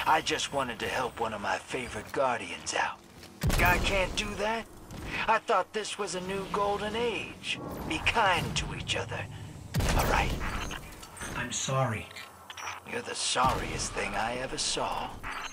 I just wanted to help one of my favorite Guardians out. Guy can't do that? I thought this was a new golden age. Be kind to each other. All right? I'm sorry. You're the sorriest thing I ever saw.